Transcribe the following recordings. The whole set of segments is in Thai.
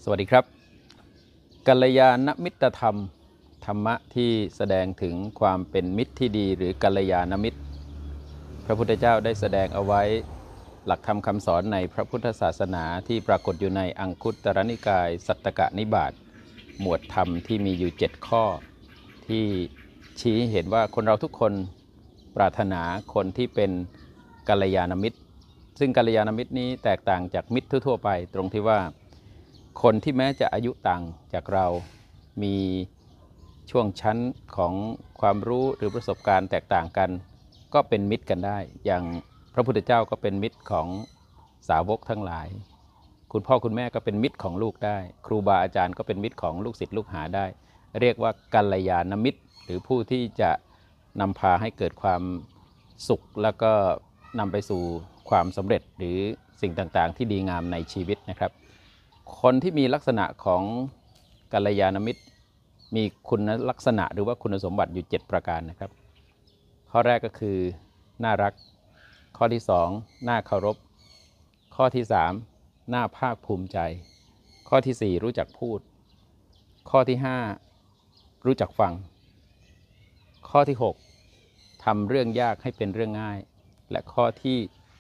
สวัสดีครับกัลยาณมิตรธรรมธรรมะที่แสดงถึงความเป็นมิตรที่ดีหรือกัลยาณมิตรพระพุทธเจ้าได้แสดงเอาไว้หลักธรรมคำสอนในพระพุทธศาสนาที่ปรากฏอยู่ในอังคุตรนิกายสัตตกนิบาตหมวดธรรมที่มีอยู่7ข้อที่ชี้เห็นว่าคนเราทุกคนปรารถนาคนที่เป็นกัลยาณมิตรซึ่งกัลยาณมิตรนี้แตกต่างจากมิตรทั่วไปตรงที่ว่าคนที่แม้จะอายุต่างจากเรามีช่วงชั้นของความรู้หรือประสบการณ์แตกต่างกันก็เป็นมิตรกันได้อย่างพระพุทธเจ้าก็เป็นมิตรของสาวกทั้งหลายคุณพ่อคุณแม่ก็เป็นมิตรของลูกได้ครูบาอาจารย์ก็เป็นมิตรของลูกศิษย์ลูกหาได้เรียกว่ากัลยาณมิตรหรือผู้ที่จะนำพาให้เกิดความสุขแล้วก็นำไปสู่ความสำเร็จหรือสิ่งต่างๆที่ดีงามในชีวิตนะครับคนที่มีลักษณะของกัลยาณมิตรมีคุณลักษณะหรือว่าคุณสมบัติอยู่7ประการนะครับข้อแรกก็คือน่ารักข้อที่2น่าเคารพข้อที่3น่าภาคภูมิใจข้อที่4รู้จักพูดข้อที่5รู้จักฟังข้อที่6ทำเรื่องยากให้เป็นเรื่องง่ายและข้อที่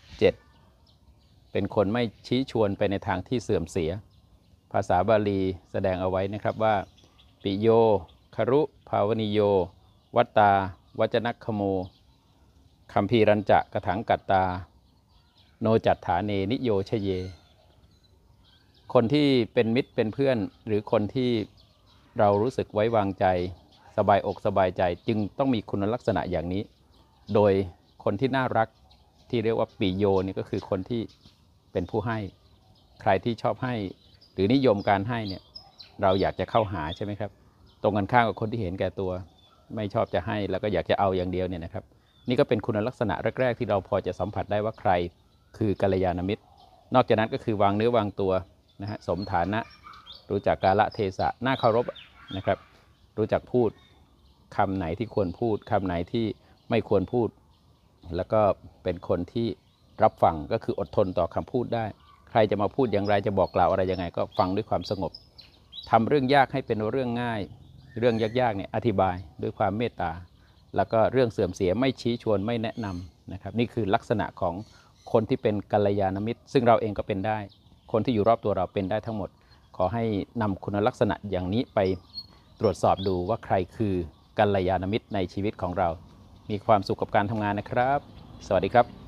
7เป็นคนไม่ชี้ชวนไปในทางที่เสื่อมเสียภาษาบาลีแสดงเอาไว้นะครับว่าปิโยคารุภาวนิโยวัตตาวัจนัคคโมคัมภีรัญจะกถังกัตตาโนจัตถาเนนิโยชเยคนที่เป็นมิตรเป็นเพื่อนหรือคนที่เรารู้สึกไว้วางใจสบายอกสบายใจจึงต้องมีคุณลักษณะอย่างนี้โดยคนที่น่ารักที่เรียกว่าปิโยนี่ก็คือคนที่เป็นผู้ให้ใครที่ชอบให้หรือนิยมการให้เนี่ยเราอยากจะเข้าหาใช่ไหมครับตรงกันข้ามกับคนที่เห็นแก่ตัวไม่ชอบจะให้แล้วก็อยากจะเอาอย่างเดียวเนี่ยนะครับนี่ก็เป็นคุณลักษณะแรกๆที่เราพอจะสัมผัสได้ว่าใครคือกัลยาณมิตรนอกจากนั้นก็คือวางเนื้อวางตัวนะฮะสมฐานะรู้จักกาลเทศะน่าเคารพนะครับรู้จักพูดคำไหนที่ควรพูดคำไหนที่ไม่ควรพูดแล้วก็เป็นคนที่รับฟังก็คืออดทนต่อคำพูดได้ใครจะมาพูดอย่างไรจะบอกกล่าวอะไรยังไงก็ฟังด้วยความสงบทำเรื่องยากให้เป็นเรื่องง่ายเรื่องยากๆเนี่ยอธิบายด้วยความเมตตาแล้วก็เรื่องเสื่อมเสียไม่ชี้ชวนไม่แนะนำนะครับนี่คือลักษณะของคนที่เป็นกัลยาณมิตรซึ่งเราเองก็เป็นได้คนที่อยู่รอบตัวเราเป็นได้ทั้งหมดขอให้นำคุณลักษณะอย่างนี้ไปตรวจสอบดูว่าใครคือกัลยาณมิตรในชีวิตของเรามีความสุขกับการทำงานนะครับสวัสดีครับ